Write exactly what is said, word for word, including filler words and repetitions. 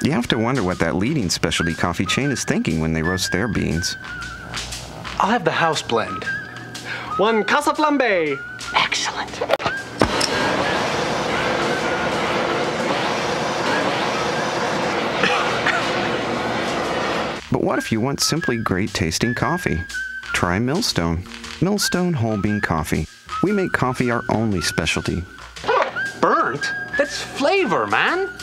You have to wonder what that leading specialty coffee chain is thinking when they roast their beans. I'll have the house blend. One Casa Flambe. Excellent. But what if you want simply great tasting coffee? Try Millstone. Millstone whole bean coffee. We make coffee our only specialty. Burnt? That's flavor, man.